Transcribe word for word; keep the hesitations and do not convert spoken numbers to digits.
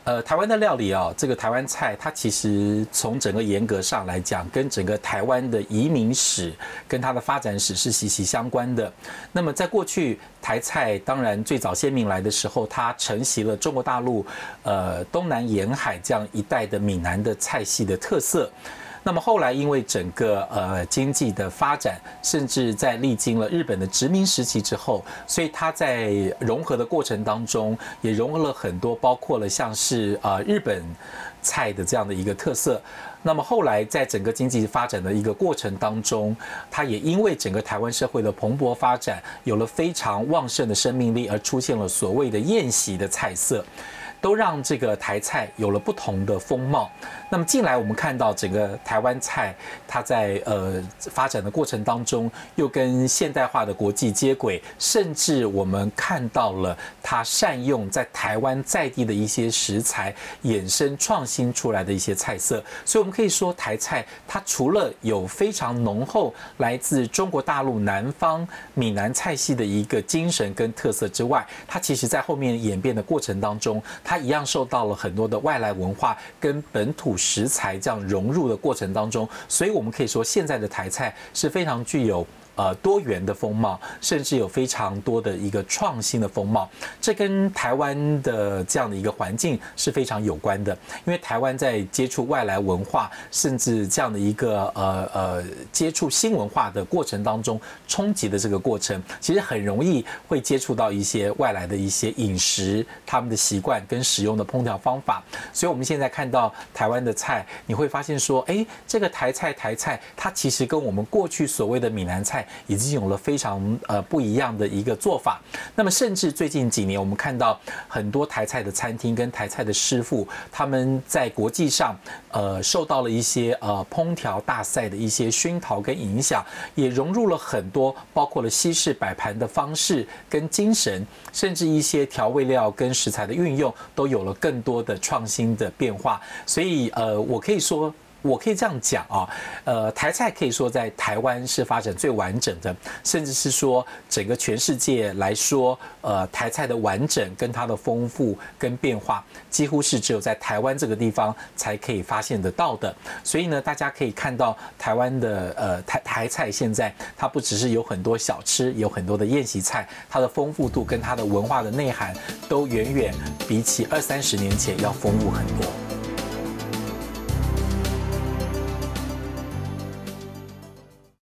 呃，台湾的料理啊，这个台湾菜，它其实从整个严格上来讲，跟整个台湾的移民史跟它的发展史是息息相关的。那么在过去，台菜当然最早先民来的时候，它承袭了中国大陆呃东南沿海这样一带的闽南的菜系的特色。那么后来，因为整个呃经济的发展，甚至在历经了日本的殖民时期之后，所以它在融合的过程当中，也融合了很多，包括了像是呃日本菜的这样的一个特色。那么后来在整个经济发展的一个过程当中，它也因为整个台湾社会的蓬勃发展，有了非常旺盛的生命力，而出现了所谓的宴席的菜色。都让这个台菜有了不同的风貌。那么近来我们看到整个台湾菜，它在呃发展的过程当中，又跟现代化的国际接轨，甚至我们看到了它善用在台湾在地的一些食材，衍生创新出来的一些菜色。所以我们可以说，台菜它除了有非常浓厚来自中国大陆南方闽南菜系的一个精神跟特色之外，它其实在后面演变的过程当中，它一样受到了很多的外来文化跟本土食材这样融入的过程当中，所以我们可以说现在的台菜是非常具有呃多元的风貌，甚至有非常多的一个创新的风貌。这跟台湾的这样的一个环境是非常有关的，因为台湾在接触外来文化，甚至这样的一个呃呃接触新文化的过程当中，冲击的这个过程，其实很容易会接触到一些外来的一些饮食，他们的习惯跟使用的烹调方法。所以我们现在看到台湾的菜，你会发现说，哎，这个台菜台菜，它其实跟我们过去所谓的闽南菜已经有了非常呃不一样的一个做法。那么甚至最近几年，我们看到很多台菜的餐厅跟台菜的师傅，他们在国际上呃受到了一些呃烹调大赛的一些熏陶跟影响，也融入了很多包括了西式摆盘的方式跟精神，甚至一些调味料跟食材的运用都有了更多的创新的变化。所以呃我可以说。我可以这样讲啊，呃，台菜可以说在台湾是发展最完整的，甚至是说整个全世界来说，呃，台菜的完整跟它的丰富跟变化，几乎是只有在台湾这个地方才可以发现得到的。所以呢，大家可以看到台湾的呃台台菜现在它不只是有很多小吃，有很多的宴席菜，它的丰富度跟它的文化的内涵都远远比起二三十年前要丰富很多。